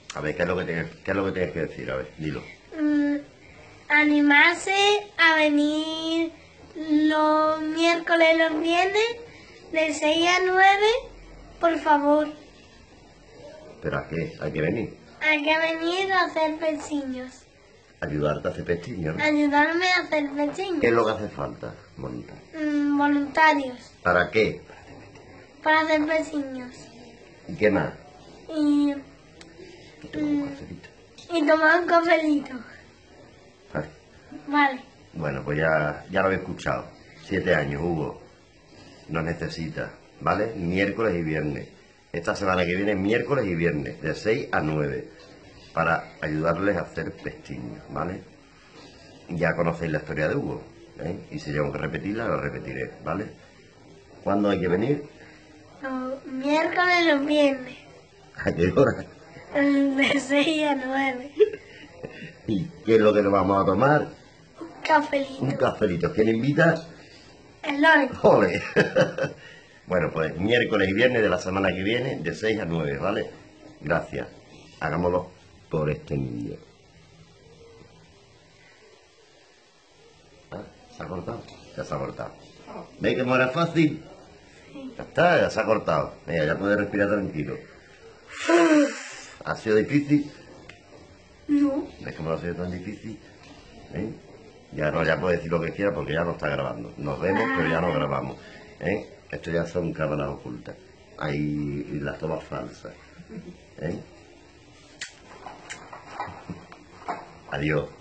A ver, qué es lo que tienes que decir? A ver, dilo. Animarse a venir los miércoles y los viernes de 6 a 9, por favor. ¿Pero a qué? Hay que venir. Hay que venir a hacer peciños. Ayudarte a hacer pestiños, ¿no? Ayudarme a hacer peciños. ¿Qué es lo que hace falta, Mónica? Voluntarios. ¿Para qué? Para hacer peciños. ¿Y qué más? Y, Que toma un cafelito. y tomar un cafelito. Vale. Vale. Bueno, pues ya lo había escuchado. 7 años, Hugo. Nos necesita, ¿vale? Miércoles y viernes. Esta semana que viene, miércoles y viernes, de 6 a 9, para ayudarles a hacer pestiños, ¿vale? Ya conocéis la historia de Hugo, ¿eh? Y si tengo que repetirla, la repetiré, ¿vale? ¿Cuándo hay que venir? Los miércoles y los viernes. ¿A qué hora? De 6 a 9. ¿Y qué es lo que nos vamos a tomar? Un cafelito. Un cafelito. ¿Quién invita? El Lore. ¡Ole! Bueno, pues miércoles y viernes de la semana que viene, de 6 a 9, ¿vale? Gracias. Hagámoslo por este niño. ¿Ah? ¿Se ha cortado? Ya se ha cortado. ¿Veis que no era fácil? Ya está, ya se ha cortado. Mira, ya puedes respirar tranquilo. ¿Ha sido difícil? No. ¿Ves cómo no ha sido tan difícil? ¿Eh? Ya no, ya puedes decir lo que quieras porque ya no está grabando. Nos vemos, pero ya no grabamos. ¿Eh? Esto ya son cámaras ocultas. Ahí las tomas falsas. ¿Eh? Adiós.